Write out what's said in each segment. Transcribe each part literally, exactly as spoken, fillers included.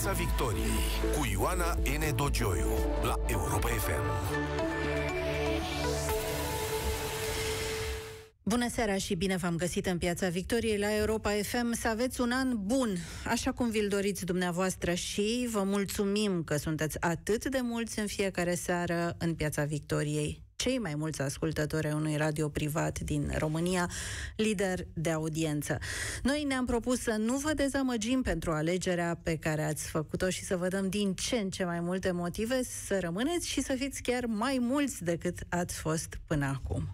Piața Victoriei cu Ioana N. Dogioiu la Europa F M. Bună seara și bine v-am găsit în Piața Victoriei la Europa F M. Să aveți un an bun, așa cum vi-l doriți dumneavoastră, și vă mulțumim că sunteți atât de mulți în fiecare seară în Piața Victoriei. Cei mai mulți ascultători ai unui radio privat din România, lider de audiență. Noi ne-am propus să nu vă dezamăgim pentru alegerea pe care ați făcut-o și să vă dăm din ce în ce mai multe motive să rămâneți și să fiți chiar mai mulți decât ați fost până acum.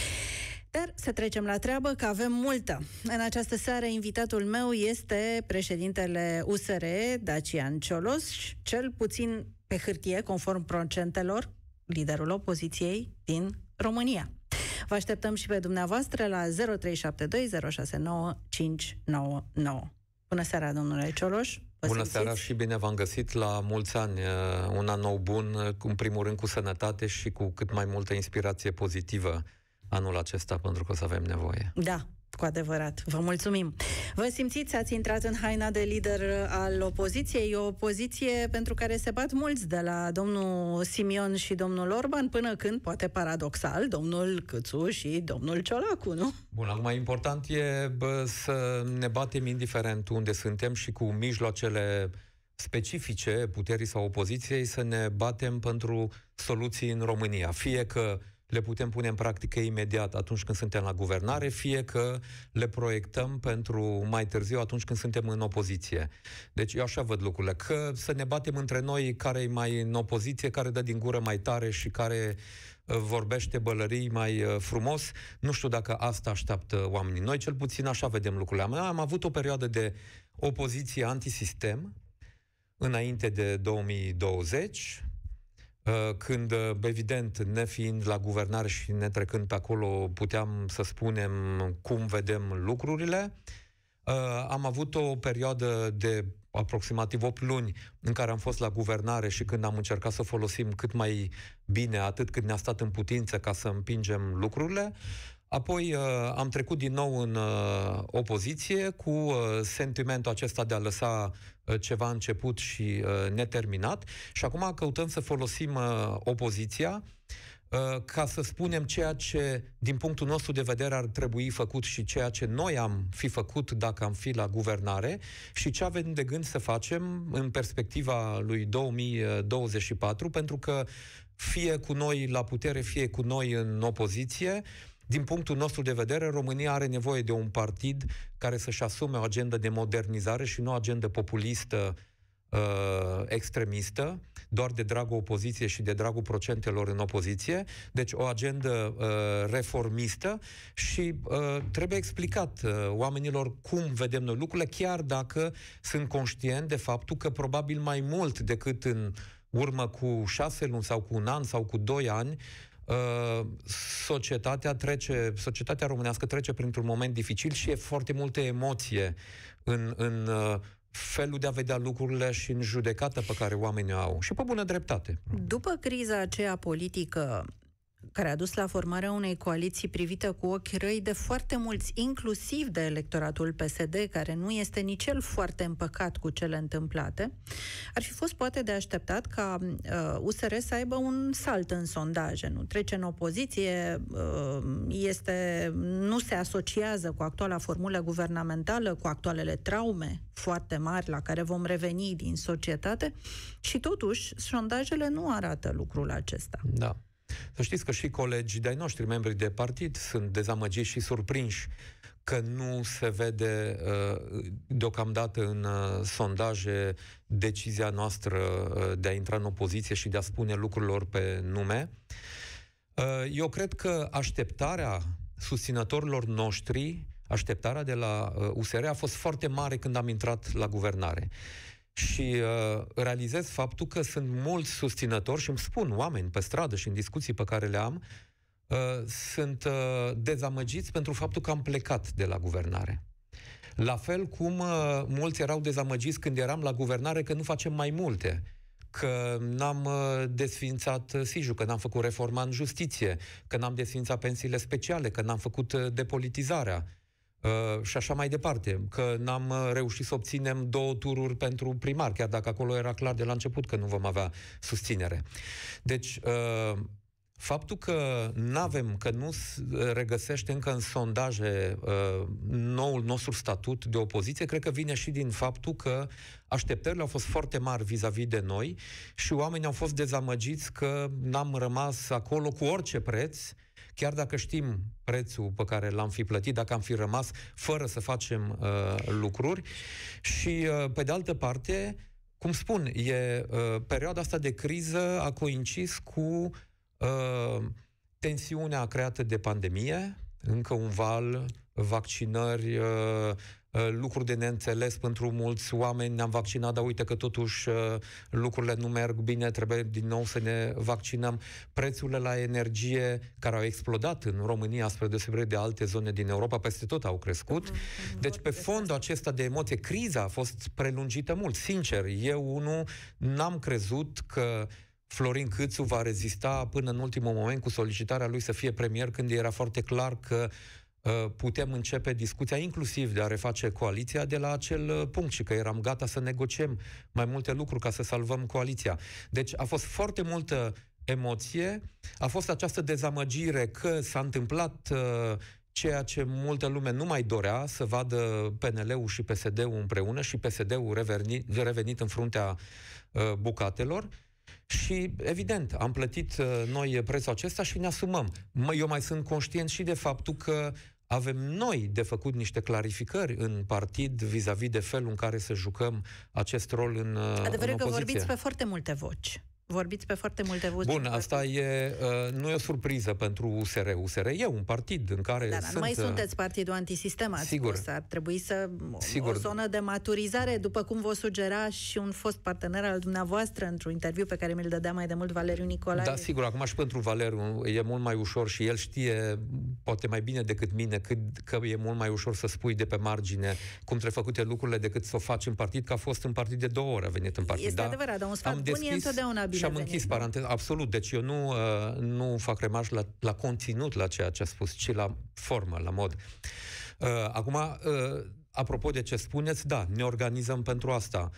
Dar să trecem la treabă, că avem multă. În această seară, invitatul meu este președintele U S R, Dacian Cioloș, cel puțin pe hârtie, conform procentelor, liderul opoziției din România. Vă așteptăm și pe dumneavoastră la zero trei șapte doi zero șase nouă cinci nouă nouă. Bună seara, domnule Cioloș. Bună simțiți? Seara și bine v-am găsit la mulți ani. Un an nou bun, în primul rând cu sănătate și cu cât mai multă inspirație pozitivă anul acesta, pentru că o să avem nevoie. Da, cu adevărat. Vă mulțumim. Vă simțiți, ați intrat în haina de lider al opoziției, o opoziție pentru care se bat mulți, de la domnul Simion și domnul Orban, până când, poate paradoxal, domnul Câțu și domnul Ciolacu, nu? Bun, acum important e bă, să ne batem indiferent unde suntem și cu mijloacele specifice puterii sau opoziției să ne batem pentru soluții în România. Fie că le putem pune în practică imediat atunci când suntem la guvernare, fie că le proiectăm pentru mai târziu atunci când suntem în opoziție. Deci eu așa văd lucrurile, că să ne batem între noi care e mai în opoziție, care dă din gură mai tare și care uh, vorbește bălării mai uh, frumos, nu știu dacă asta așteaptă oamenii. Noi cel puțin așa vedem lucrurile. Am avut o perioadă de opoziție antisistem înainte de două mii douăzeci, când, evident, nefiind la guvernare și ne trecând pe acolo, puteam să spunem cum vedem lucrurile. Am avut o perioadă de aproximativ opt luni în care am fost la guvernare și când am încercat să folosim cât mai bine, atât cât ne-a stat în putință, ca să împingem lucrurile. Apoi uh, am trecut din nou în uh, opoziție cu uh, sentimentul acesta de a lăsa uh, ceva început și uh, neterminat și acum căutăm să folosim uh, opoziția uh, ca să spunem ceea ce, din punctul nostru de vedere, ar trebui făcut și ceea ce noi am fi făcut dacă am fi la guvernare și ce avem de gând să facem în perspectiva lui două mii douăzeci și patru, pentru că fie cu noi la putere, fie cu noi în opoziție, din punctul nostru de vedere, România are nevoie de un partid care să-și asume o agendă de modernizare și nu o agendă populistă, uh, extremistă, doar de dragul opoziției și de dragul procentelor în opoziție. Deci o agendă uh, reformistă și uh, trebuie explicat uh, oamenilor cum vedem noi lucrurile, chiar dacă sunt conștient de faptul că probabil mai mult decât în urmă cu șase luni sau cu un an sau cu doi ani, Uh, societatea trece, societatea românească trece printr-un moment dificil și e foarte multă emoție în, în uh, felul de a vedea lucrurile și în judecata pe care oamenii o au. Și pe bună dreptate. După criza aceea politică care a dus la formarea unei coaliții privită cu ochi răi de foarte mulți, inclusiv de electoratul P S D, care nu este nici el foarte împăcat cu cele întâmplate, ar fi fost poate de așteptat ca uh, U S R să aibă un salt în sondaje, nu trece în opoziție, uh, este, nu se asociază cu actuala formulă guvernamentală, cu actualele traume foarte mari la care vom reveni din societate și totuși sondajele nu arată lucrul acesta. Da. Să știți că și colegii de-ai noștri, membri de partid, sunt dezamăgiți și surprinși că nu se vede uh, deocamdată în uh, sondaje decizia noastră uh, de a intra în opoziție și de a spune lucrurilor pe nume. Uh, eu cred că așteptarea susținătorilor noștri, așteptarea de la uh, U S R a fost foarte mare când am intrat la guvernare. Și uh, realizez faptul că sunt mulți susținători și îmi spun oameni pe stradă și în discuții pe care le am, uh, sunt uh, dezamăgiți pentru faptul că am plecat de la guvernare. La fel cum uh, mulți erau dezamăgiți când eram la guvernare că nu facem mai multe, că n-am uh, desființat SIJ-ul, că n-am făcut reforma în justiție, că n-am desființat pensiile speciale, că n-am făcut uh, depolitizarea. Uh, și așa mai departe, că n-am uh, reușit să obținem două tururi pentru primar, chiar dacă acolo era clar de la început că nu vom avea susținere. Deci, uh, faptul că n-avem, că nu regăsește încă în sondaje uh, noul nostru statut de opoziție, cred că vine și din faptul că așteptările au fost foarte mari vis-a-vis de noi și oamenii au fost dezamăgiți că n-am rămas acolo cu orice preț, chiar dacă știm prețul pe care l-am fi plătit, dacă am fi rămas fără să facem uh, lucruri. Și, uh, pe de altă parte, cum spun, e, uh, perioada asta de criză a coincis cu uh, tensiunea creată de pandemie, încă un val, vaccinări, uh, lucruri de neînțeles pentru mulți oameni, ne-am vaccinat, dar uite că totuși lucrurile nu merg bine, trebuie din nou să ne vaccinăm. Prețurile la energie, care au explodat în România, spre deosebire de alte zone din Europa, peste tot au crescut. Deci, pe fondul acesta de emoție, criza a fost prelungită mult. Sincer, eu unul n-am crezut că Florin Câțu va rezista până în ultimul moment cu solicitarea lui să fie premier, când era foarte clar că putem începe discuția inclusiv de a reface coaliția de la acel punct și că eram gata să negociem mai multe lucruri ca să salvăm coaliția. Deci a fost foarte multă emoție, a fost această dezamăgire că s-a întâmplat uh, ceea ce multă lume nu mai dorea, să vadă P N L-ul și P S D-ul împreună și P S D-ul revenit, revenit în fruntea uh, bucatelor. Și, evident, am plătit uh, noi prețul acesta și ne asumăm. Eu mai sunt conștient și de faptul că avem noi de făcut niște clarificări în partid vis-a-vis de felul în care să jucăm acest rol în, Adevărul în că opoziție. vorbiți pe foarte multe voci. Vorbiți pe foarte multe voci. Bun, asta e, uh, nu e o surpriză pentru U S R. U S R e un partid în care Dar sunt... nu mai sunteți partidul antisistem, ați sigur. spus. Ar trebui să... Sigur. O zonă de maturizare, după cum vă sugera și un fost partener al dumneavoastră într-un interviu pe care mi-l dădea mai de mult Valeriu Nicolae. Da, sigur. Acum și pentru Valeriu e mult mai ușor și el știe, poate mai bine decât mine, cât, că e mult mai ușor să spui de pe margine cum trebuie făcute lucrurile decât să o faci în partid, că a fost în partid de două ori, a venit în partid. Este da? adevărat, dar un sfat am bun e întotdeauna bine și am venit, închis nu? paranteza. Absolut. Deci eu nu, uh, nu fac remarci la, la conținut, la ceea ce a spus, ci la formă, la mod. Uh, acum, uh, apropo de ce spuneți, da, ne organizăm pentru asta.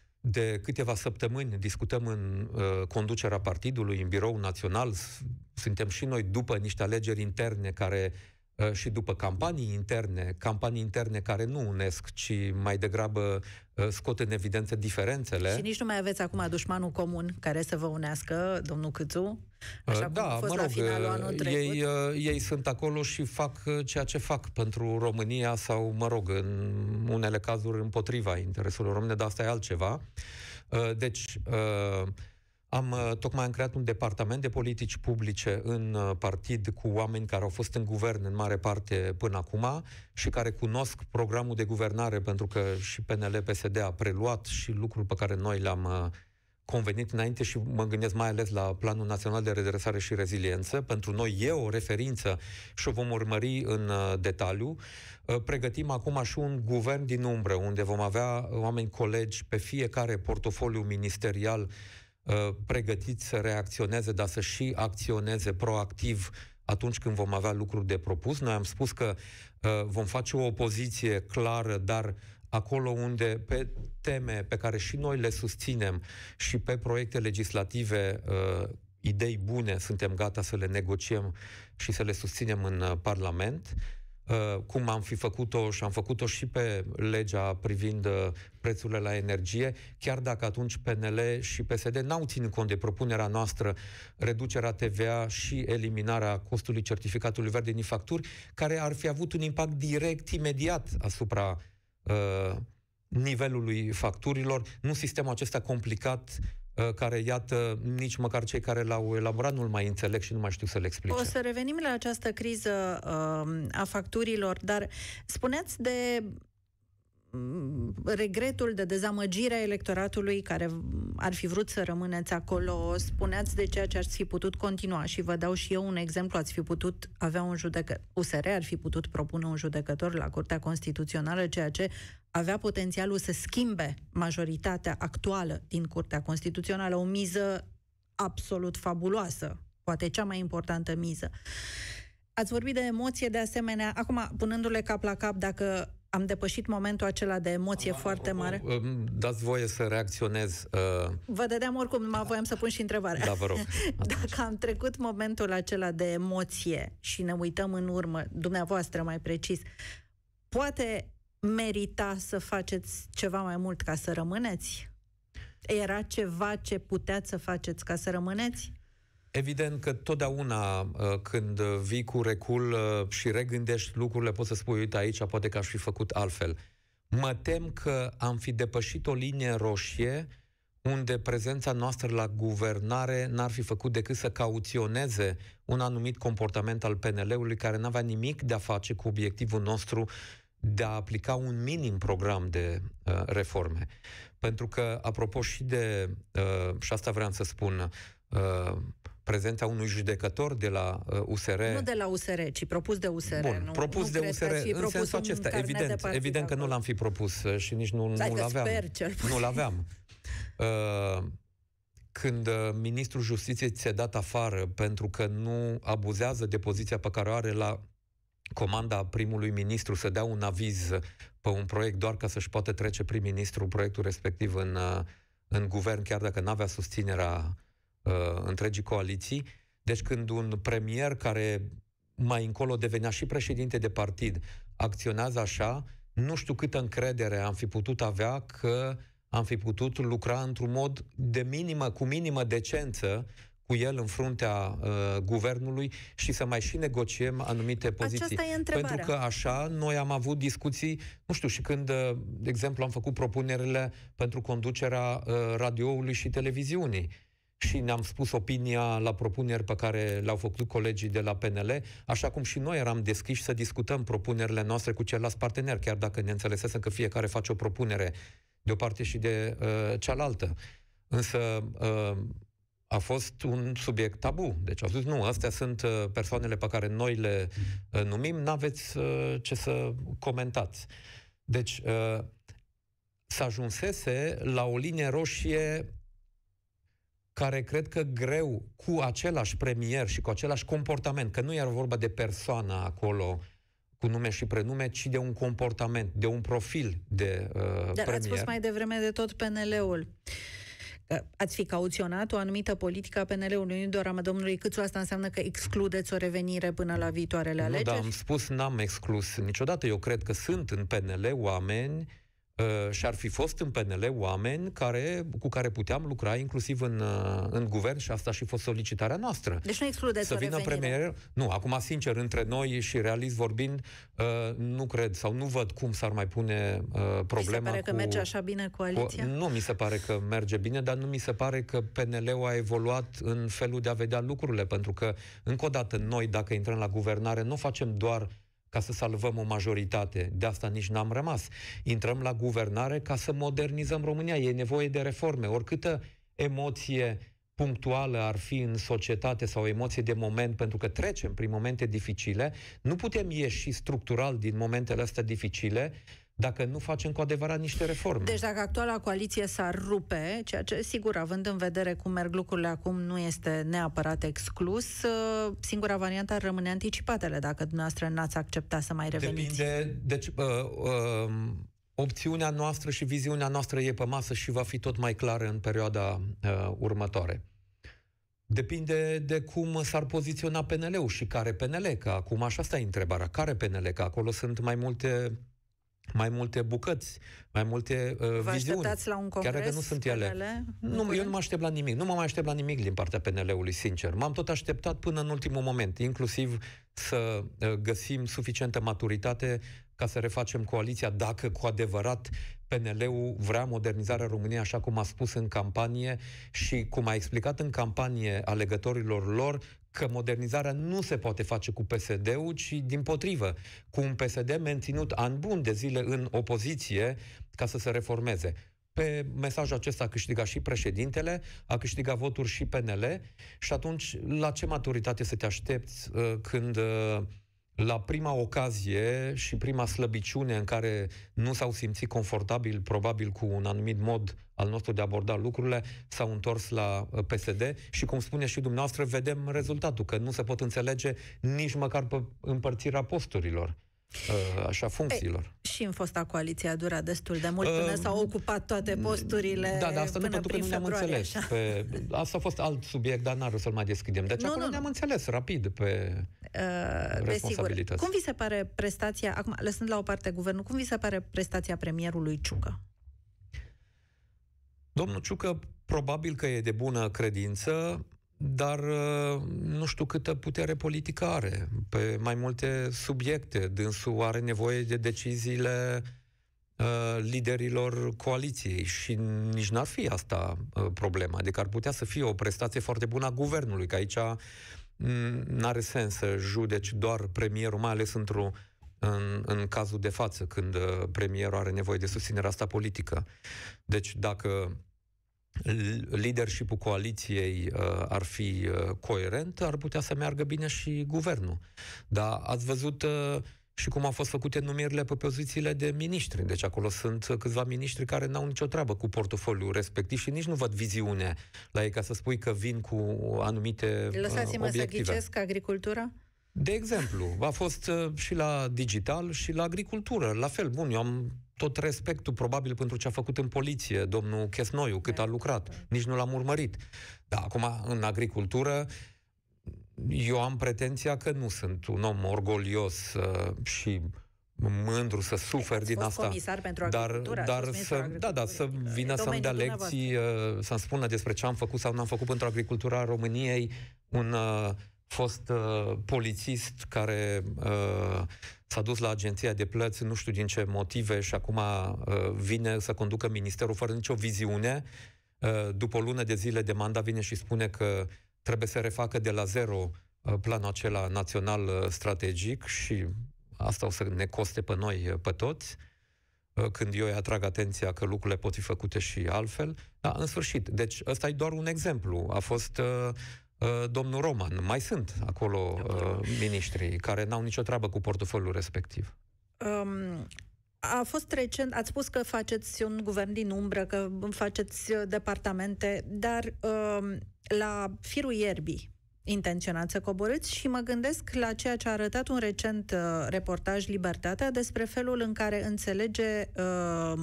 De câteva săptămâni discutăm în uh, conducerea partidului, în birou național, suntem și noi după niște alegeri interne care uh, și după campanii interne, campanii interne care nu unesc, ci mai degrabă uh, scot în evidență diferențele. Și nici nu mai aveți acum dușmanul comun care să vă unească, domnul Câțu, așa da, cum a fost mă la rog, finalul anul trecut. Ei, ei sunt acolo și fac ceea ce fac pentru România sau, mă rog, în unele cazuri împotriva interesului române, dar asta e altceva. Deci, am tocmai am creat un departament de politici publice în partid cu oameni care au fost în guvern în mare parte până acum și care cunosc programul de guvernare, pentru că și P N L P S D a preluat și lucruri pe care noi le-am convenit înainte și mă gândesc mai ales la Planul Național de Redresare și Reziliență. Pentru noi e o referință și o vom urmări în detaliu. Pregătim acum și un guvern din umbră, unde vom avea oameni colegi pe fiecare portofoliu ministerial pregătiți să reacționeze, dar să și acționeze proactiv atunci când vom avea lucruri de propus. Noi am spus că vom face o opoziție clară, dar acolo unde pe teme pe care și noi le susținem și pe proiecte legislative, uh, idei bune, suntem gata să le negociem și să le susținem în uh, Parlament, uh, cum am fi făcut-o și am făcut-o și pe legea privind uh, prețurile la energie, chiar dacă atunci P N L și P S D n-au ținut cont de propunerea noastră, reducerea T V A și eliminarea costului certificatului verde din facturi, care ar fi avut un impact direct, imediat asupra Uh, nivelului facturilor, nu sistemul acesta complicat uh, care, iată, nici măcar cei care l-au elaborat nu-l mai înțeleg și nu mai știu să-l explice. O să revenim la această criză uh, a facturilor, dar spuneați de regretul, de dezamăgirea electoratului care ar fi vrut să rămâneți acolo, spuneați de ceea ce ați fi putut continua și vă dau și eu un exemplu, ați fi putut avea un judecător, U S R ar fi putut propune un judecător la Curtea Constituțională, ceea ce avea potențialul să schimbe majoritatea actuală din Curtea Constituțională, o miză absolut fabuloasă, poate cea mai importantă miză. Ați vorbit de emoție de asemenea. Acum, punându-le cap la cap, dacă am depășit momentul acela de emoție Am, foarte apropo, mare... Dați voie să reacționez. Uh... Vă dădeam oricum, mă voiam să pun și întrebarea. Da, vă rog. Dacă am trecut momentul acela de emoție și ne uităm în urmă, dumneavoastră mai precis, poate merita să faceți ceva mai mult ca să rămâneți? Era ceva ce puteați să faceți ca să rămâneți? Evident că totdeauna când vii cu recul și regândești lucrurile, poți să spui, uite, aici poate că aș fi făcut altfel. Mă tem că am fi depășit o linie roșie unde prezența noastră la guvernare n-ar fi făcut decât să cauționeze un anumit comportament al P N L-ului care n-avea nimic de a face cu obiectivul nostru de a aplica un minim program de uh, reforme. Pentru că, apropo și de, uh, și asta vreau să spun, uh, prezența unui judecător de la uh, U S R... Nu de la U S R, ci propus de U S R. Bun, nu, propus nu de U S R în sensul acesta. Evident, evident că nu l-am fi propus și nici nu, nu l-aveam. Nu l-aveam. Uh, când uh, ministrul Justiției ți-a dat afară pentru că nu abuzează de poziția pe care o are la comanda primului ministru să dea un aviz pe un proiect doar ca să-și poată trece prim-ministru proiectul respectiv în, în guvern, chiar dacă n-avea susținerea uh, întregii coaliții. Deci când un premier care mai încolo devenea și președinte de partid acționează așa, nu știu câtă încredere am fi putut avea că am fi putut lucra într-un mod de minimă, cu minimă decență cu el în fruntea uh, guvernului și să mai și negociem anumite poziții. Pentru că așa noi am avut discuții, nu știu, și când, uh, de exemplu, am făcut propunerile pentru conducerea uh, radioului și televiziunii și ne-am spus opinia la propuneri pe care le-au făcut colegii de la P N L, așa cum și noi eram deschiși să discutăm propunerile noastre cu ceilalți parteneri, chiar dacă ne înțelesesem că fiecare face o propunere de o parte și de uh, cealaltă. Însă uh, a fost un subiect tabu. Deci au zis, nu, astea sunt uh, persoanele pe care noi le uh, numim, n-aveți uh, ce să comentați. Deci uh, s-a ajunsese la o linie roșie care cred că greu, cu același premier și cu același comportament, că nu era vorba de persoană acolo, cu nume și prenume, ci de un comportament, de un profil de uh, Dar premier. Ați spus mai devreme de tot P N L-ul. Ați fi cauționat o anumită politică a P N L-ului, nu doar a domnului Câțu, asta înseamnă că excludeți o revenire până la viitoarele alegeri? Nu, dar am spus, n-am exclus niciodată. Eu cred că sunt în P N L oameni uh, și ar fi fost în P N L oameni care, cu care puteam lucra inclusiv în, uh, în guvern și asta și fost solicitarea noastră. Deci nu excludeți să o vină revenire? Premier, nu, acum sincer, între noi și realist vorbind, uh, nu cred sau nu văd cum s-ar mai pune uh, problema. Mi se pare cu, că merge așa bine coaliția? Cu, nu mi se pare că merge bine, dar nu mi se pare că P N L-ul a evoluat în felul de a vedea lucrurile, pentru că, încă o dată, noi, dacă intrăm la guvernare, nu facem doar ca să salvăm o majoritate. De asta nici n-am rămas. Intrăm la guvernare ca să modernizăm România. E nevoie de reforme. Oricâtă emoție punctuală ar fi în societate sau o emoție de moment, pentru că trecem prin momente dificile, nu putem ieși structural din momentele astea dificile dacă nu facem cu adevărat niște reforme. Deci dacă actuala coaliție s-ar rupe, ceea ce, sigur, având în vedere cum merg lucrurile acum, nu este neapărat exclus, singura variantă ar rămâne anticipatele, dacă dumneavoastră n-ați accepta să mai reveniți. Depinde, deci uh, uh, opțiunea noastră și viziunea noastră e pe masă și va fi tot mai clară în perioada uh, următoare. Depinde de cum s-ar poziționa P N L-ul și care P N L, că acum așa asta e întrebarea. Care P N L? Că acolo sunt mai multe mai multe bucăți, mai multe uh, Vă viziuni. așteptați la un congres? Chiar dacă nu sunt ele. P N L? Nu, eu nu mă aștept la nimic. Nu mă mai aștept la nimic din partea P N L-ului, sincer. M-am tot așteptat până în ultimul moment, inclusiv să uh, găsim suficientă maturitate ca să refacem coaliția, dacă cu adevărat P N L-ul vrea modernizarea României, așa cum a spus în campanie și cum a explicat în campanie alegătorilor lor, că modernizarea nu se poate face cu P S D-ul, ci dimpotrivă, cu un P S D menținut ani buni de zile în opoziție ca să se reformeze. Pe mesajul acesta a câștigat și președintele, a câștigat voturi și P N L și atunci la ce maturitate să te aștepți uh, când uh, la prima ocazie și prima slăbiciune în care nu s-au simțit confortabil, probabil cu un anumit mod al nostru de a aborda lucrurile, s-au întors la P S D și, cum spune și dumneavoastră, vedem rezultatul, că nu se pot înțelege nici măcar pe împărțirea posturilor, așa, funcțiilor. Ei, și în fosta coaliție a durat destul de mult până uh, s-au ocupat toate posturile. Da, dar asta nu pentru că nu ne-am înțeles. Pe, asta a fost alt subiect, dar n-are să-l mai deschidem. Deci nu, acolo nu, ne-am înțeles rapid pe uh, responsabilități. Cum vi se pare prestația, acum lăsând la o parte guvernul, cum vi se pare prestația premierului Ciucă? Domnul Ciucă probabil că e de bună credință, dar nu știu câtă putere politică are pe mai multe subiecte. Dânsul are nevoie de deciziile uh, liderilor coaliției și nici n-ar fi asta uh, problema. Adică ar putea să fie o prestație foarte bună a guvernului, că aici n-are sens să judeci doar premierul, mai ales într-o În, în cazul de față, când uh, premierul are nevoie de susținerea asta politică. Deci dacă leadership-ul coaliției uh, ar fi uh, coerent, ar putea să meargă bine și guvernul. Dar ați văzut uh, și cum au fost făcute numirile pe pozițiile de miniștri. Deci acolo sunt câțiva miniștri care n-au nicio treabă cu portofoliul respectiv și nici nu văd viziune la ei, ca să spui că vin cu anumite uh, Lăsați-mă obiective. să ghicesc, agricultura? De exemplu, a fost uh, și la digital și la agricultură. La fel, bun, eu am tot respectul probabil pentru ce a făcut în poliție domnul Chesnoiu, cât a lucrat. Nici nu l-am urmărit. Dar acum, în agricultură, eu am pretenția că nu sunt un om orgolios uh, și mândru să sufer Ați din fost asta. comisar pentru agricultură, Dar, dar să, da, da, să vină să-mi dea lecții, uh, să-mi spună despre ce am făcut sau n-am făcut pentru agricultura României, un uh, fost uh, polițist care uh, s-a dus la agenția de plăți, nu știu din ce motive, și acum uh, vine să conducă ministerul fără nicio viziune. Uh, după o lună de zile de mandat vine și spune că trebuie să refacă de la zero uh, planul acela național uh, strategic și asta o să ne coste pe noi, uh, pe toți, uh, când eu îi atrag atenția că lucrurile pot fi făcute și altfel. Da, în sfârșit. Deci ăsta e doar un exemplu. A fost uh, domnul Roman. Mai sunt acolo uh, miniștri care n-au nicio treabă cu portofoliul respectiv. Um, a fost recent, ați spus că faceți un guvern din umbră, că faceți departamente, dar um, la firul ierbii intenționați să coborâți și mă gândesc la ceea ce a arătat un recent uh, reportaj Libertatea despre felul în care înțelege uh,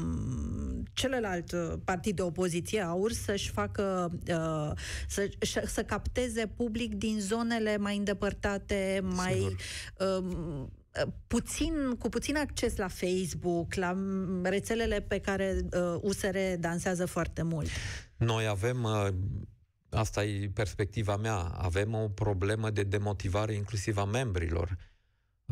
celălalt partid de opoziție, AUR, să-și facă, uh, să, să capteze public din zonele mai îndepărtate, mai uh, puțin, cu puțin acces la Facebook, la rețelele pe care uh, U S R dansează foarte mult. Noi avem... Uh... Asta e perspectiva mea. Avem o problemă de demotivare inclusiv a membrilor. Uh,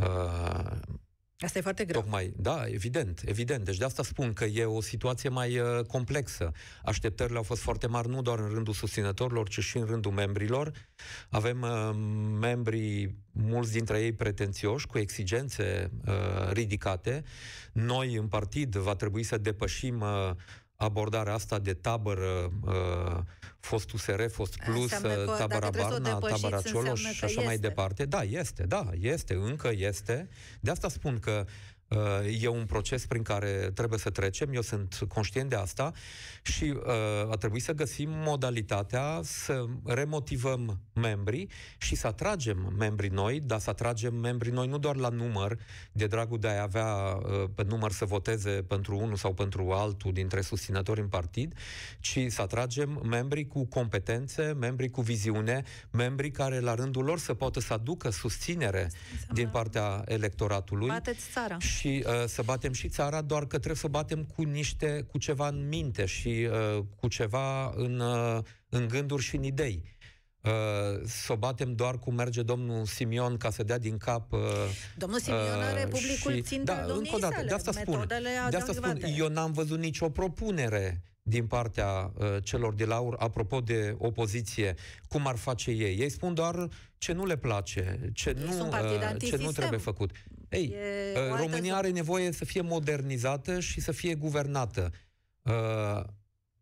asta e foarte greu. Tocmai, da, evident, evident. Deci de asta spun că e o situație mai uh, complexă. Așteptările au fost foarte mari, nu doar în rândul susținătorilor, ci și în rândul membrilor. Avem uh, membrii, mulți dintre ei pretențioși, cu exigențe uh, ridicate. Noi, în partid, va trebui să depășim uh, abordarea asta de tabără, uh, fost U S R, fost Plus, tabăra Barna, tabăra Cioloș și așa mai departe. Da, este, da, este, încă este. De asta spun că uh, e un proces prin care trebuie să trecem, eu sunt conștient de asta și uh, a trebuit să găsim modalitatea să remotivăm membrii și să atragem membrii noi, dar să atragem membrii noi nu doar la număr, de dragul de a avea uh, pe număr să voteze pentru unul sau pentru altul dintre susținători în partid, ci să atragem membrii cu competențe, membrii cu viziune, membrii care la rândul lor să poată să aducă susținere din partea electoratului. Bateți țara. Și uh, să batem și țara, doar că trebuie să batem cu niște, cu ceva în minte și uh, cu ceva în, uh, în gânduri și în idei. Uh, să o batem doar cum merge domnul Simion ca să dea din cap... Uh, domnul Simion are publicul și, țintă da, domniei sale. De asta spun, de asta spun, eu n-am văzut nicio propunere din partea uh, celor de la AUR, apropo de opoziție, cum ar face ei. Ei spun doar ce nu le place, ce, nu, uh, ce nu trebuie făcut. Ei, uh, România are nevoie să fie modernizată și să fie guvernată. Uh,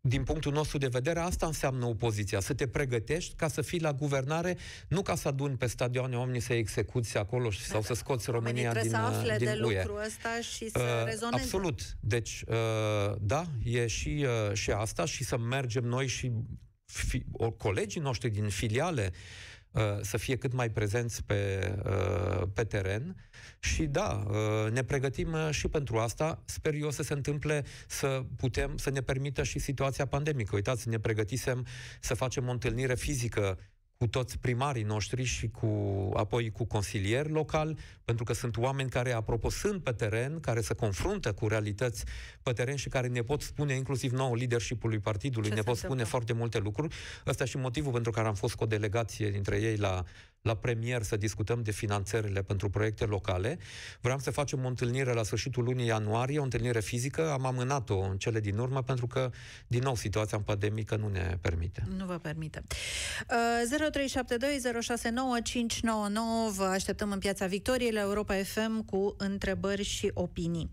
din punctul nostru de vedere, asta înseamnă opoziția, să te pregătești ca să fii la guvernare, nu ca să aduni pe stadioane oamenii să execuți acolo și, sau da, să scoți România din, să afle din de U E. lucrul ăsta și să uh, rezoneze. Absolut. Deci, uh, da, e și, uh, și asta și să mergem noi și fi, o, colegii noștri din filiale uh, să fie cât mai prezenți pe, uh, pe teren. Și da, ne pregătim și pentru asta. Sper eu să se întâmple să putem, să ne permită și situația pandemică. Uitați, ne pregătisem să facem o întâlnire fizică cu toți primarii noștri și cu, apoi cu consilieri locali, pentru că sunt oameni care, apropo, sunt pe teren, care se confruntă cu realități pe teren și care ne pot spune, inclusiv nou leadership-ului partidului, ce ne pot spune foarte multe lucruri. Ăsta și motivul pentru care am fost cu o delegație dintre ei la, la premier să discutăm de finanțările pentru proiecte locale. Vreau să facem o întâlnire la sfârșitul lunii ianuarie, o întâlnire fizică. Am amânat-o în cele din urmă, pentru că, din nou, situația pandemică nu ne permite. Nu vă permite. Uh, zero trei șapte doi zero șase nouă cinci nouă nouă. Vă așteptăm în Piața Victoriei la Europa F M cu întrebări și opinii.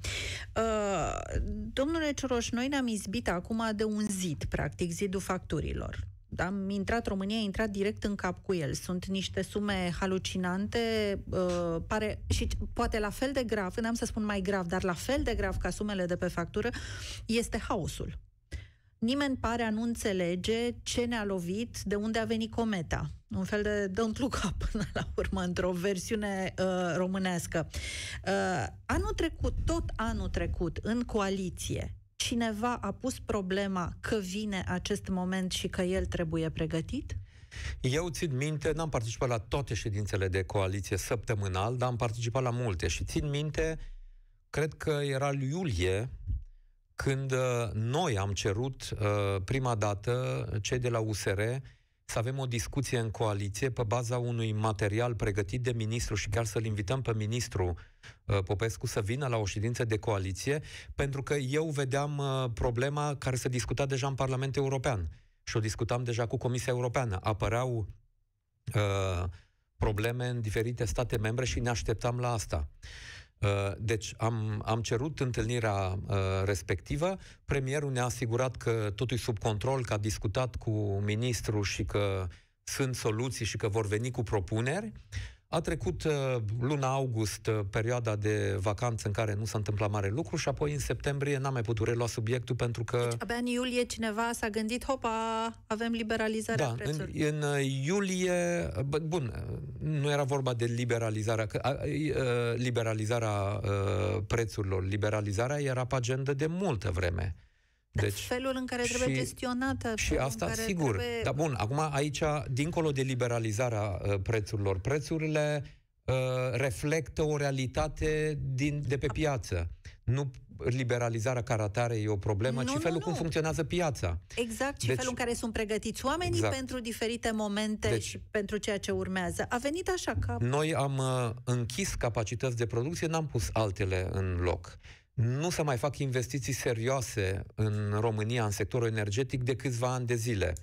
Uh, domnule Ciuroș, noi ne-am izbit acum de un zid, practic, zidul facturilor. Am intrat, România a intrat direct în cap cu el. Sunt niște sume halucinante, uh, pare, și poate la fel de grav, n-am să spun mai grav, dar la fel de grav ca sumele de pe factură, este haosul. Nimeni pare a nu înțelege ce ne-a lovit, de unde a venit cometa. Un fel de don't look up până la urmă, într-o versiune uh, românească. Uh, anul trecut, tot anul trecut, în coaliție, cineva a pus problema că vine acest moment și că el trebuie pregătit? Eu țin minte, n-am participat la toate ședințele de coaliție săptămânal, dar am participat la multe și țin minte, cred că era lui iulie, când uh, noi am cerut uh, prima dată, cei de la U S R, să avem o discuție în coaliție pe baza unui material pregătit de ministru și chiar să-l invităm pe ministru uh, Popescu să vină la o ședință de coaliție, pentru că eu vedeam uh, problema care se discuta deja în Parlamentul European și o discutam deja cu Comisia Europeană. Apăreau uh, probleme în diferite state membre și ne așteptam la asta. Deci am, am cerut întâlnirea uh, respectivă, premierul ne-a asigurat că totul e sub control, că a discutat cu ministrul și că sunt soluții și că vor veni cu propuneri. A trecut uh, luna august, uh, perioada de vacanță în care nu s-a întâmplat mare lucru și apoi în septembrie n-am mai putut relua subiectul pentru că... Deci abia în iulie cineva s-a gândit, hopa, avem liberalizarea da, prețurilor. În, în iulie, bun, nu era vorba de liberalizarea, liberalizarea uh, prețurilor, liberalizarea era pe agenda de multă vreme. Deci, felul în care trebuie și, gestionată. Și asta, care sigur. Trebuie... Dar bun, acum aici, dincolo de liberalizarea uh, prețurilor, prețurile uh, reflectă o realitate din, de pe piață. Nu liberalizarea ca atare e o problemă, nu, ci nu, felul nu. cum funcționează piața. Exact, și deci, felul în care sunt pregătiți oamenii exact. pentru diferite momente deci, și pentru ceea ce urmează. A venit așa ca... Noi am uh, închis capacități de producție, n-am pus altele în loc. Nu se mai fac investiții serioase în România, în sectorul energetic, de câțiva ani de zile.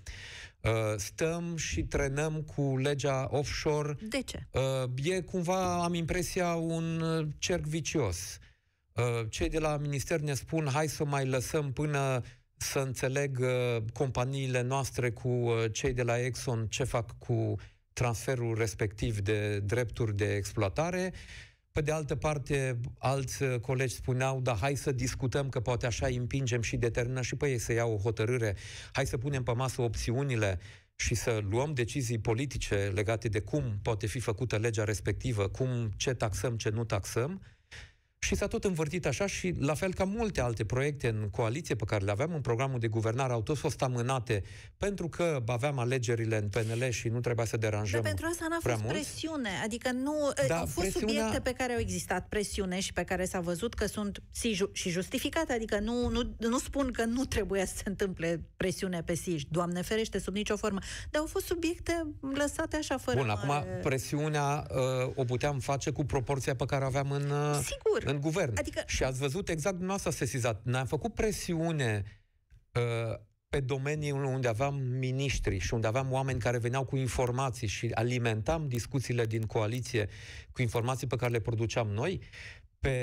Stăm și trenăm cu legea offshore. De ce? E cumva, am impresia, un cerc vicios. Cei de la minister ne spun, hai să mai lăsăm până să înțeleg companiile noastre cu cei de la Exxon ce fac cu transferul respectiv de drepturi de exploatare. Pe de altă parte, alți colegi spuneau, da, hai să discutăm, că poate așa îi împingem și determinăm și pe ei să iau o hotărâre. Hai să punem pe masă opțiunile și să luăm decizii politice legate de cum poate fi făcută legea respectivă, cum, ce taxăm, ce nu taxăm. Și s-a tot învârtit așa și, la fel ca multe alte proiecte în coaliție pe care le aveam în programul de guvernare, au tot fost amânate pentru că aveam alegerile în P N L și nu trebuia să deranjăm. Dar pentru asta n-a fost mulți. presiune. Adică nu da, au fost presiunea... subiecte pe care au existat presiune și pe care s-a văzut că sunt și justificate. Adică nu, nu, nu spun că nu trebuie să se întâmple presiune pe S I J, Doamne ferește, sub nicio formă. Dar au fost subiecte lăsate așa fără Bun, mare... acum presiunea uh, o puteam face cu proporția pe care aveam în... Uh, Sigur. În guvern. Adică... Și ați văzut exact dumneavoastră sesizat. Ne-am făcut presiune uh, pe domenii unde aveam miniștri și unde aveam oameni care veneau cu informații și alimentam discuțiile din coaliție cu informații pe care le produceam noi. Pe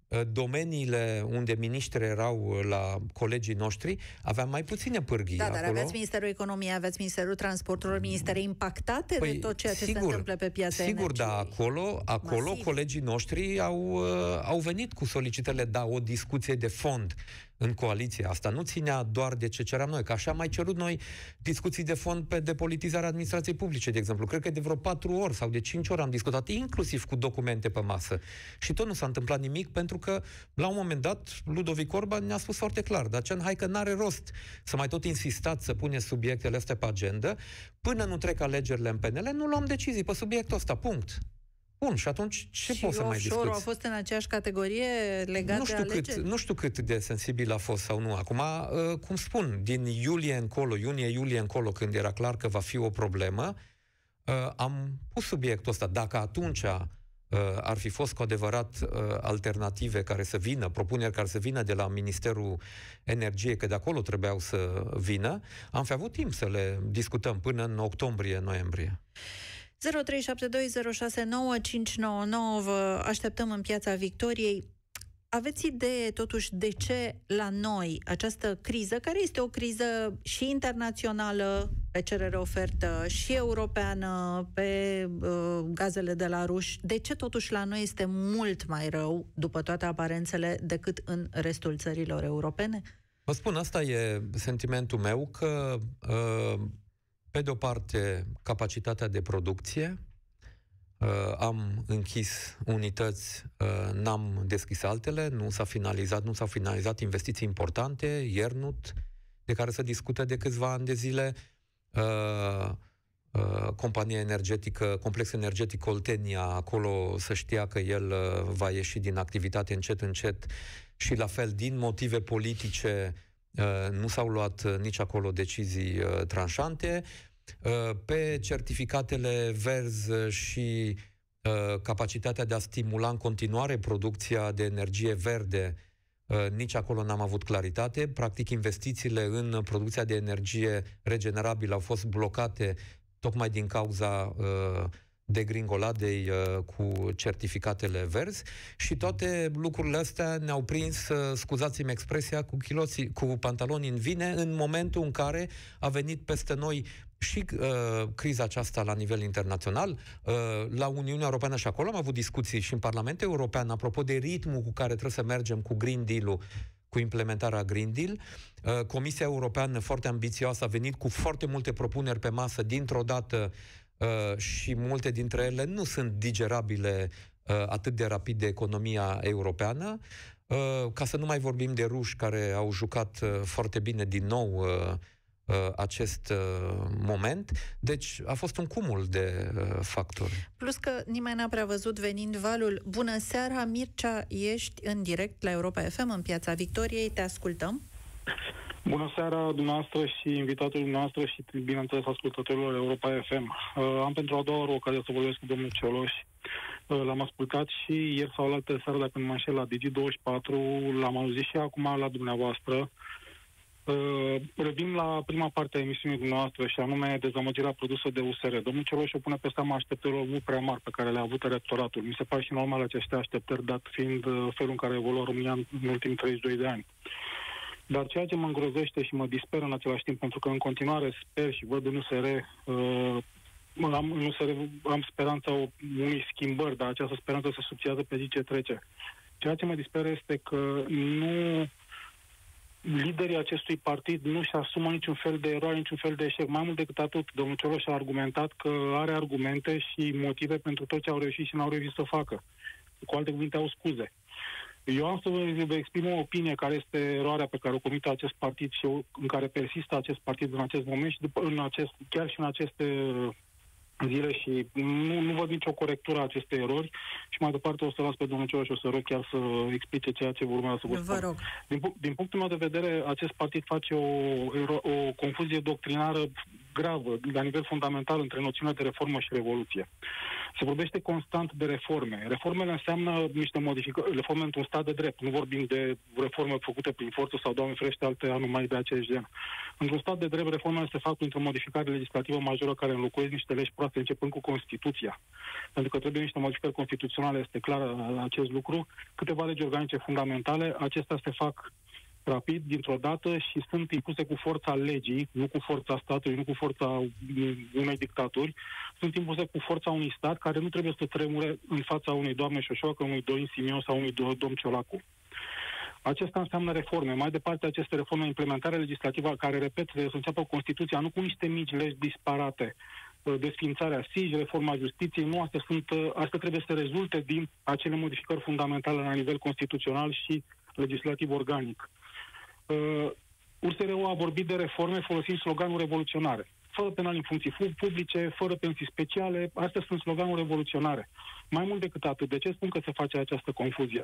domeniile unde miniștri erau la colegii noștri, aveam mai puține pârghii da, acolo. Dar aveți Ministerul Economiei, aveți Ministerul Transporturilor, ministere impactate păi, de tot ceea ce sigur, se întâmplă pe piața Sigur, energiei. dar acolo, acolo colegii noștri au, uh, au venit cu solicitările, da, o discuție de fond în coaliție. Asta nu ținea doar de ce ceream noi, că așa am mai cerut noi discuții de fond pe depolitizarea administrației publice, de exemplu. Cred că de vreo patru ori sau de cinci ori am discutat, inclusiv cu documente pe masă. Și tot nu s-a întâmplat nimic, pentru că, la un moment dat, Ludovic Orban ne-a spus foarte clar, Dacian, hai că n-are rost să mai tot insistați să puneți subiectele astea pe agenda, până nu trec alegerile în P N L, nu luăm decizii pe subiectul ăsta, punct. Bun, și atunci ce și poți să mai discuți? offshore-ul a fost în aceeași categorie legat nu știu de alegeri? Cât, nu știu cât de sensibil a fost sau nu. Acum, uh, cum spun, din iulie încolo, iunie-iulie încolo, când era clar că va fi o problemă, uh, am pus subiectul ăsta. Dacă atunci uh, ar fi fost cu adevărat uh, alternative care să vină, propuneri care să vină de la Ministerul Energiei, că de acolo trebuiau să vină, am fi avut timp să le discutăm până în octombrie-noiembrie. zero trei șapte doi zero șase nouă cinci nouă nouă, vă așteptăm în Piața Victoriei. Aveți idee, totuși, de ce la noi această criză, care este o criză și internațională, pe cerere-ofertă, și europeană, pe uh, gazele de la ruși, de ce totuși la noi este mult mai rău, după toate aparențele, decât în restul țărilor europene? Vă spun, asta e sentimentul meu, că uh, pe de o parte, capacitatea de producție, uh, am închis unități, uh, n-am deschis altele, nu s-a finalizat, nu s-au finalizat investiții importante, Iernut, de care se discută de câțiva ani de zile, uh, uh, compania energetică, complex energetic Oltenia, acolo să știa că el uh, va ieși din activitate încet, încet, și la fel, din motive politice, Uh, nu s-au luat uh, nici acolo decizii uh, tranșante. Uh, pe certificatele verzi și uh, capacitatea de a stimula în continuare producția de energie verde, uh, nici acolo n-am avut claritate. Practic, investițiile în producția de energie regenerabilă au fost blocate tocmai din cauza uh, degringoladei uh, cu certificatele verzi, și toate lucrurile astea ne-au prins, uh, scuzați-mi expresia, cu, chiloții, cu pantaloni în vine, în momentul în care a venit peste noi și uh, criza aceasta la nivel internațional, uh, la Uniunea Europeană, și acolo am avut discuții și în Parlamentul European apropo de ritmul cu care trebuie să mergem cu Green Deal-ul, cu implementarea Green Deal. Uh, Comisia Europeană, foarte ambițioasă, a venit cu foarte multe propuneri pe masă dintr-o dată, Uh, și multe dintre ele nu sunt digerabile uh, atât de rapid de economia europeană, uh, ca să nu mai vorbim de ruși, care au jucat uh, foarte bine din nou uh, uh, acest uh, moment. Deci a fost un cumul de uh, factori. Plus că nimeni n-a prea văzut venind valul. Bună seara, Mircea, ești în direct la Europa F M, în Piața Victoriei, te ascultăm. Bună seara dumneavoastră și invitatul dumneavoastră și, bineînțeles, ascultătorilor Europa F M. Uh, am pentru a doua oră ocazia să vorbesc cu domnul Cioloș. Uh, l-am ascultat și ieri sau altă seară, dacă nu mă înșel, la Digi douăzeci și patru, l-am auzit și acum la dumneavoastră. Uh, revin la prima parte a emisiunii dumneavoastră, și anume dezamăgirea produsă de U S R. Domnul Cioloș o pune pe seama așteptărilor mult prea mari pe care le-a avut electoratul. Mi se pare și normal aceste așteptări, dat fiind uh, felul în care evolua România în, în ultimii treizeci și doi de ani. Dar ceea ce mă îngrozește și mă disperă în același timp, pentru că în continuare sper și văd în U S R, uh, am, în U S R am speranța unei schimbări, dar această speranță se subțiază pe zi ce trece. Ceea ce mă disperă este că nu liderii acestui partid nu și asumă niciun fel de eroare, niciun fel de eșec. Mai mult decât atât, domnul Cioloș a argumentat că are argumente și motive pentru tot ce au reușit și n-au reușit să facă. Cu alte cuvinte, au scuze. Eu am să vă exprim o opinie care este eroarea pe care o comite acest partid și în care persistă acest partid în acest moment și după, în acest, chiar și în aceste zile, și nu, nu văd nicio corectură a acestei erori, și mai departe o să las pe domnul Cioloș și o să rog chiar să explice ceea ce urmează să vă spun. Vă rog. Din, din punctul meu de vedere, acest partid face o, o confuzie doctrinară gravă, la nivel fundamental, între noțiunea de reformă și revoluție. Se vorbește constant de reforme. Reformele înseamnă niște modificări, reforme într-un stat de drept. Nu vorbim de reforme făcute prin forță sau, Doamne ferește, alte anumai de același gen. Într-un stat de drept, reformele se fac printr-o modificare legislativă majoră care înlocuiesc niște legi proaste, începând cu Constituția. Pentru că trebuie niște modificări constituționale, este clar acest lucru. Câteva legi organice fundamentale, acestea se fac rapid, dintr-o dată, și sunt impuse cu forța legii, nu cu forța statului, nu cu forța unei dictaturi, sunt impuse cu forța unui stat care nu trebuie să tremure în fața unei doamne Șoșoacă, unui Dorin Simion sau unui domn Ciolacu. Acesta înseamnă reforme. Mai departe, aceste reforme, implementare legislativă, care, repet, trebuie să înceapă Constituția, nu cu niște mici legi disparate, desființarea S I J, reforma justiției, nu, astea, sunt, astea trebuie să rezulte din acele modificări fundamentale la nivel constituțional și legislativ organic. Uh, U S R U a vorbit de reforme folosind sloganul revoluționare. Fără penal în funcții publice, fără pensii speciale, astea sunt sloganuri revoluționare. Mai mult decât atât, de ce spun că se face această confuzie?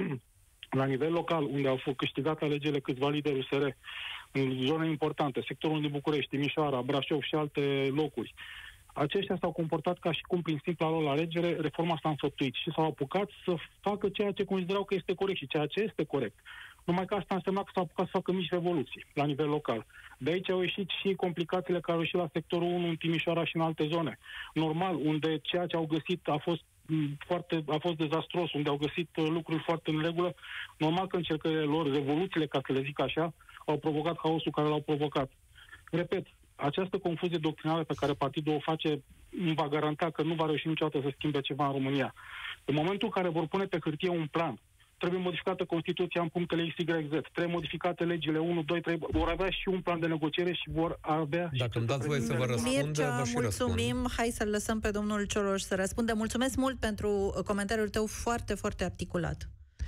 La nivel local, unde au fost câștigat alegerile câțiva lideri U S R, în zone importante, sectorul din București, Timișoara, Brașov și alte locuri, aceștia s-au comportat ca și cum, prin simpla lor alegere, reforma s-a înfăptuit și s-au apucat să facă ceea ce considerau că este corect și ceea ce este corect. Numai că asta însemna că s-au apucat să facă mici revoluții la nivel local. De aici au ieșit și complicațiile care au ieșit la sectorul unu în Timișoara și în alte zone. Normal, unde ceea ce au găsit a fost foarte, a fost dezastros, unde au găsit lucruri foarte în regulă, normal că încercările lor, revoluțiile, ca să le zic așa, au provocat haosul care l-au provocat. Repet, această confuzie doctrinală pe care partidul o face nu va garanta că nu va reuși niciodată să schimbe ceva în România. În momentul în care vor pune pe hârtie un plan, trebuie modificată Constituția în punctele X Y Z, trebuie modificate legile unu, doi, trei, vor avea și un plan de negociere și vor avea... Dacă îmi dați voie să vă răspund, Mircea, vă și mulțumim. răspund. Hai să-l lăsăm pe domnul Cioloș să răspundă. Mulțumesc mult pentru comentariul tău foarte, foarte articulat.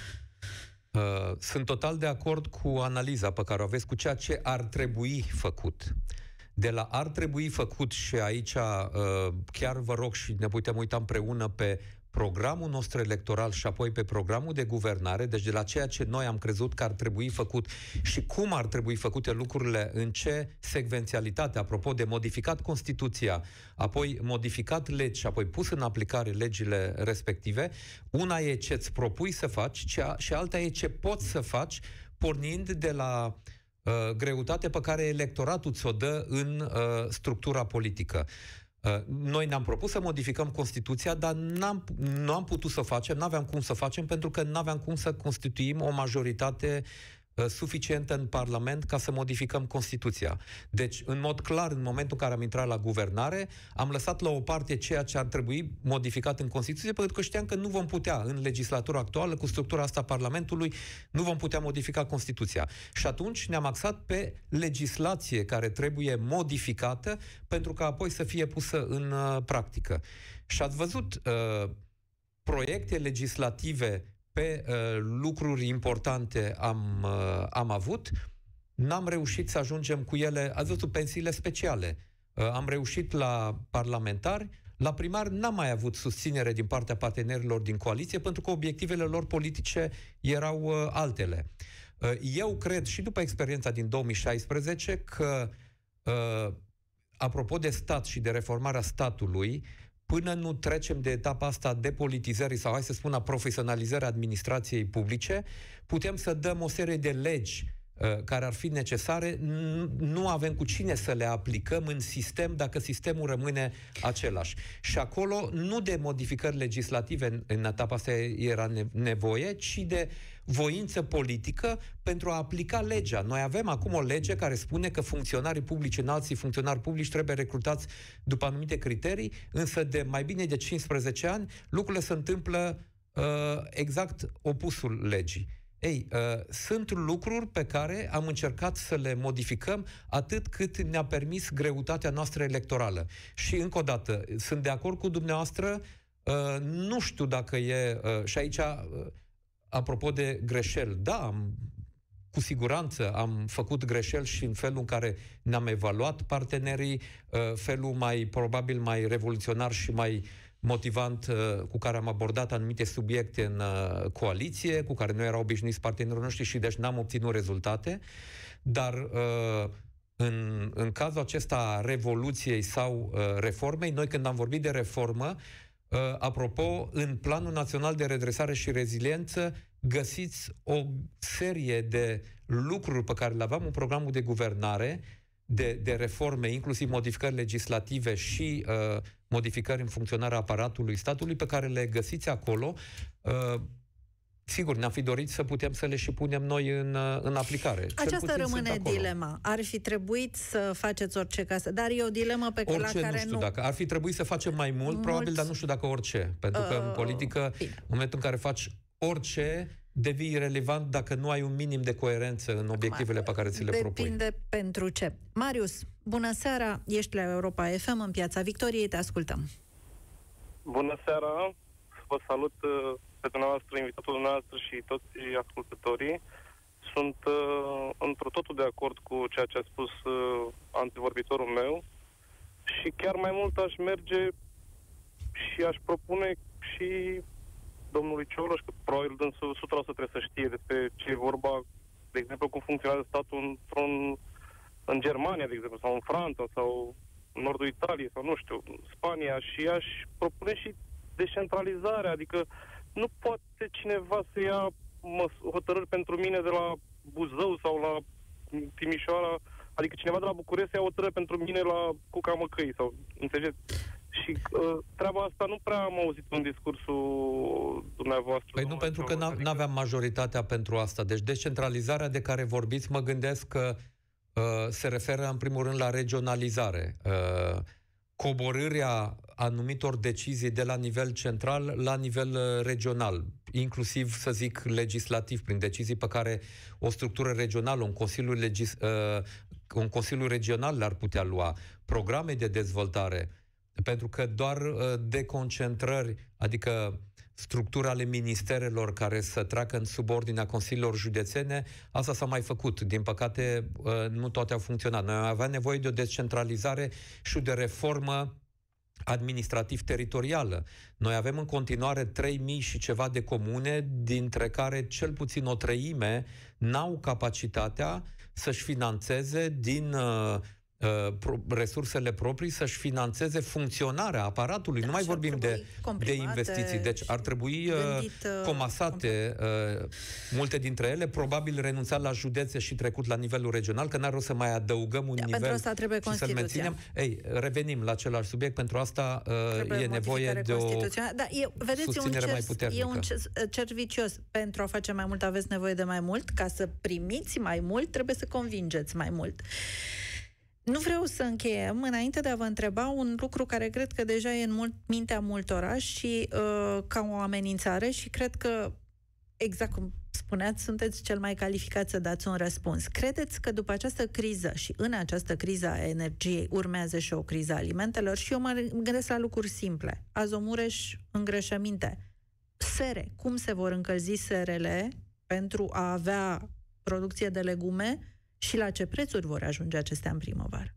Uh, sunt total de acord cu analiza pe care o aveți, cu ceea ce ar trebui făcut. De la ar trebui făcut și aici uh, chiar vă rog și ne putem uita împreună pe programul nostru electoral și apoi pe programul de guvernare, deci de la ceea ce noi am crezut că ar trebui făcut și cum ar trebui făcute lucrurile, în ce secvențialitate, apropo de modificat Constituția, apoi modificat legi și apoi pus în aplicare legile respective, una e ce-ți propui să faci cea, și alta e ce poți să faci pornind de la uh, greutate pe care electoratul ți-o dă în uh, structura politică. Noi ne-am propus să modificăm Constituția, dar n-am, nu am putut să facem, n-aveam cum să facem, pentru că n-aveam cum să constituim o majoritate uh, suficientă în Parlament ca să modificăm Constituția. Deci, în mod clar, în momentul în care am intrat la guvernare, am lăsat la o parte ceea ce ar trebui modificat în Constituție, pentru că știam că nu vom putea, în legislatura actuală, cu structura asta a Parlamentului, nu vom putea modifica Constituția. Și atunci ne-am axat pe legislație care trebuie modificată pentru ca apoi să fie pusă în uh, practică. Și ați văzut uh, proiecte legislative pe uh, lucruri importante am, uh, am avut, n-am reușit să ajungem cu ele, ați văzut, pensiile speciale. Uh, am reușit la parlamentari, la primari n-am mai avut susținere din partea partenerilor din coaliție, pentru că obiectivele lor politice erau uh, altele. Uh, eu cred, și după experiența din două mii șaisprezece, că uh, apropo de stat și de reformarea statului, până nu trecem de etapa asta a depolitizării sau, hai să spun, a profesionalizării administrației publice, putem să dăm o serie de legi uh, care ar fi necesare, nu avem cu cine să le aplicăm în sistem dacă sistemul rămâne același. Și acolo nu de modificări legislative în, în etapa asta era nevoie, ci de voință politică pentru a aplica legea. Noi avem acum o lege care spune că funcționarii publici, înalții funcționari publici trebuie recrutați după anumite criterii, însă de mai bine de cincisprezece ani lucrurile se întâmplă uh, exact opusul legii. Ei, uh, sunt lucruri pe care am încercat să le modificăm atât cât ne-a permis greutatea noastră electorală. Și încă o dată, sunt de acord cu dumneavoastră, uh, nu știu dacă e, uh, și aici uh, apropo de greșeli, da, am, cu siguranță am făcut greșeli și în felul în care ne-am evaluat partenerii, felul mai, probabil, mai revoluționar și mai motivant cu care am abordat anumite subiecte în coaliție, cu care nu erau obișnuiți partenerii noștri și deci n-am obținut rezultate, dar în, în cazul acesta a revoluției sau uh, reformei, noi când am vorbit de reformă, uh, apropo, în Planul Național de Redresare și Reziliență găsiți o serie de lucruri pe care le aveam în programul de guvernare, de, de reforme, inclusiv modificări legislative și uh, modificări în funcționarea aparatului statului, pe care le găsiți acolo. Uh, Sigur, ne-am fi dorit să putem să le și punem noi în, în aplicare. Aceasta rămâne dilema. Ar fi trebuit să faceți orice ca să... Dar e o dilemă pe care, orice, la care nu știu nu... dacă ar fi trebuit să facem mai mult, Mulți... probabil, dar nu știu dacă orice. Pentru că uh, în politică, bine. în momentul în care faci orice, devii relevant dacă nu ai un minim de coerență în obiectivele pe care ți le propui. Depinde pentru ce. Marius, bună seara, ești la Europa F M în Piața Victoriei, te ascultăm. Bună seara, vă salut pe dumneavoastră, invitatul dumneavoastră și toți ascultătorii. Sunt uh, într totul de acord cu ceea ce a spus uh, antevorbitorul meu și chiar mai mult aș merge și aș propune și domnului Cioloș, că probabil dânsul o sută la sută trebuie să știe despre ce e vorba, de exemplu, cum funcționează statul într-un, în Germania, de exemplu, sau în Franța, sau în nordul Italiei, sau nu știu, în Spania, și aș propune și descentralizarea, adică nu poate cineva să ia hotărâri pentru mine de la Buzău sau la Timișoara, adică cineva de la București să ia hotărâri pentru mine la Cuca-Măcăi, sau, înțelegeți? Și uh, treaba asta nu prea am auzit în discursul dumneavoastră. Păi nu, pentru că n- n-aveam majoritatea pentru asta. Deci descentralizarea de care vorbiți, mă gândesc că uh, se referă în primul rând la regionalizare. Uh, coborârea anumitor decizii de la nivel central la nivel uh, regional, inclusiv, să zic, legislativ, prin decizii pe care o structură regională, un consiliu, legis, uh, un consiliu regional le-ar putea lua, programe de dezvoltare, pentru că doar uh, deconcentrări, adică structura ale ministerelor care să treacă în subordinea consiliilor județene, asta s-a mai făcut. Din păcate, uh, nu toate au funcționat. Noi avem nevoie de o descentralizare și de reformă administrativ-teritorială. Noi avem în continuare trei mii și ceva de comune, dintre care cel puțin o treime n-au capacitatea să-și finanțeze din uh, uh, pro- resursele proprii, să-și finanțeze funcționarea aparatului. Da, nu mai vorbim de, de investiții. Deci ar trebui uh, gândit, uh, comasate uh, multe dintre ele, probabil renunțat la județe și trecut la nivelul regional, că n-ar rost să mai adăugăm un da, nivel pentru asta trebuie și să-l menținem. Ei, revenim la același subiect, pentru asta uh, e nevoie de o da, e, vedeți, susținere e un mai puternică. E un cer vicios. Pentru a face mai mult aveți nevoie de mai mult, ca să primiți mai mult trebuie să convingeți mai mult. Nu vreau să încheiem înainte de a vă întreba un lucru care cred că deja e în mult, mintea multora și uh, ca o amenințare și cred că, exact cum spuneați, sunteți cel mai calificat să dați un răspuns. Credeți că după această criză și în această criză a energiei urmează și o criză a alimentelor? Și eu mă gândesc la lucruri simple. Azomureș, îngrășăminte. Sere. Cum se vor încălzi serele pentru a avea producție de legume și la ce prețuri vor ajunge acestea în primăvară?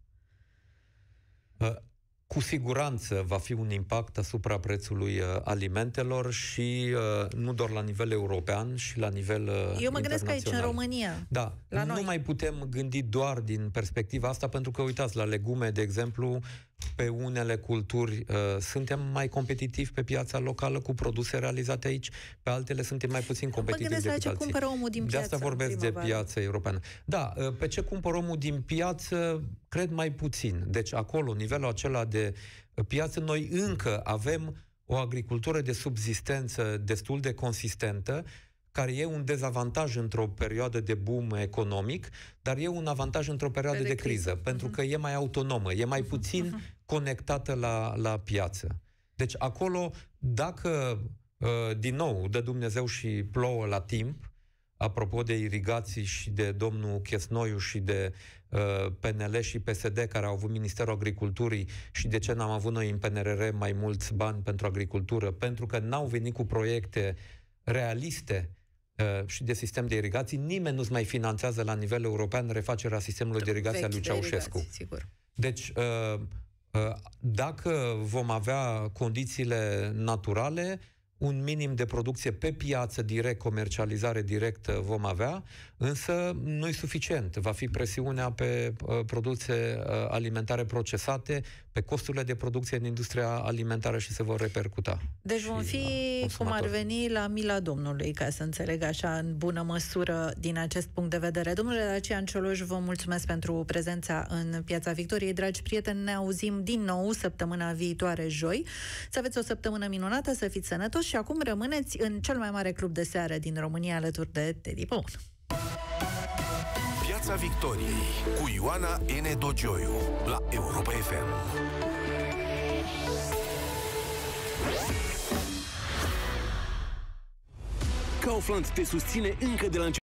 Cu siguranță va fi un impact asupra prețului alimentelor și nu doar la nivel european, și la nivel internațional. Eu mă gândesc aici, în România. Da, la nu noi. mai putem gândi doar din perspectiva asta, pentru că, uitați, la legume, de exemplu, pe unele culturi uh, suntem mai competitivi pe piața locală cu produse realizate aici, pe altele suntem mai puțin competitivi decât alții. Mă gândesc la ce cumpără omul din piață. De asta vorbesc de piață europeană. Da, uh, pe ce cumpără omul din piață, cred mai puțin. Deci acolo, nivelul acela de piață, noi încă avem o agricultură de subzistență destul de consistentă, care e un dezavantaj într-o perioadă de boom economic, dar e un avantaj într-o perioadă de, de criză, criză, pentru că e mai autonomă, e mai puțin conectată la, la piață. Deci acolo, dacă, din nou, dă Dumnezeu și plouă la timp, apropo de irigații și de domnul Chesnoiu și de uh, P N L și P S D, care au avut Ministerul Agriculturii, și de ce n-am avut noi în P N R R mai mulți bani pentru agricultură? Pentru că n-au venit cu proiecte realiste uh, și de sistem de irigații. Nimeni nu-ți mai finanțează la nivel european refacerea sistemului de irigație a lui Ceaușescu. Irigații, sigur. Deci, uh, uh, dacă vom avea condițiile naturale, un minim de producție pe piață direct, comercializare directă vom avea, însă nu e suficient. Va fi presiunea pe uh, produse uh, alimentare procesate, pe costurile de producție în industria alimentară și se vor repercuta. Deci vom fi, cum ar veni, la mila Domnului, ca să înțeleg așa, în bună măsură din acest punct de vedere. Domnule Dacian Cioloș, vă mulțumesc pentru prezența în Piața Victoriei. Dragi prieteni, ne auzim din nou săptămâna viitoare, joi. Să aveți o săptămână minunată, să fiți sănătoși și acum rămâneți în cel mai mare club de seară din România alături de Teddy Păun. Piața Victoriei cu Ioana N. Dogioiu la Europa F M. Kaufland te susține încă de la început.